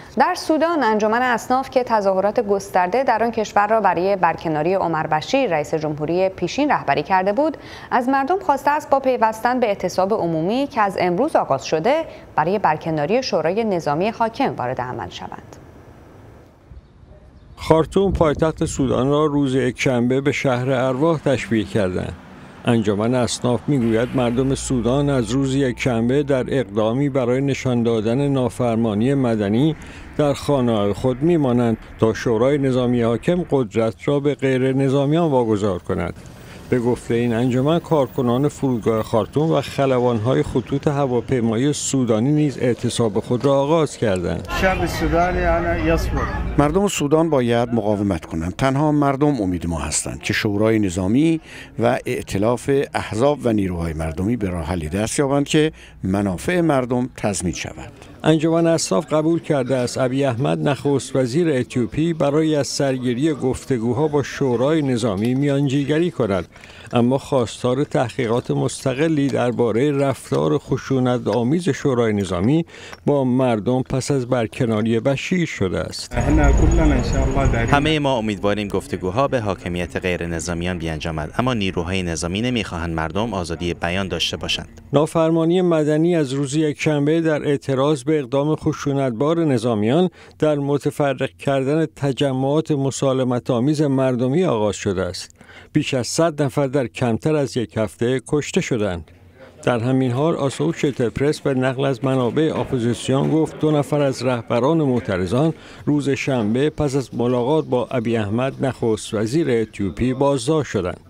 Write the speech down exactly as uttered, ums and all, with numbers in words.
در سودان انجمن اصناف که تظاهرات گسترده در آن کشور را برای برکناری عمر بشیر رئیس جمهوری پیشین رهبری کرده بود، از مردم خواسته است با پیوستن به اعتصاب عمومی که از امروز آغاز شده برای برکناری شورای نظامی حاکم وارد عمل شوند. خارتوم پایتخت سودان را روز یکشنبه به شهر ارواح تشبیه کردند. انجمن اصناف میگوید مردم سودان از روز یکشنبه در اقدامی برای نشان دادن نافرمانی مدنی در خانه‌های خود میمانند تا شورای نظامی حاکم قدرت را به غیر نظامیان واگذار کند. به گفته این انجمن کارکنان فرودگاه خارتوم و خلبان‌های خطوط هواپیمایی سودانی نیز اعتصاب خود را آغاز کردند. مردم سودان باید مقاومت کنند. تنها مردم امید ما هستند که شورای نظامی و ائتلاف احزاب و نیروهای مردمی به راه حلی دست یابند که منافع مردم تضمین شود. انجمن اصناف قبول کرده است ابی احمد نخست وزیر اتیوپی برای از سرگیری گفتگوها با شورای نظامی میانجیگری کند، اما خواستار تحقیقات مستقلی درباره رفتار خشونت‌آمیز شورای نظامی با مردم پس از برکناری بشیر شده است. همه ما امیدواریم گفتگوها به حاکمیت غیر نظامیان بیانجامد، اما نیروهای نظامی نمیخواهند مردم آزادی بیان داشته باشند. نافرمانی مدنی از روز یکشنبه در اعتراض به اقدام خشونتبار نظامیان در متفرق کردن تجمعات مسالمت‌آمیز مردمی آغاز شده است. بیش از صد نفر در کمتر از یک هفته کشته شدند. در همین حال آسوشیتد پرس به نقل از منابع اپوزیسیون گفت دو نفر از رهبران معترضان روز شنبه پس از ملاقات با ابی احمد نخست وزیر اتیوپی بازداشت شدند.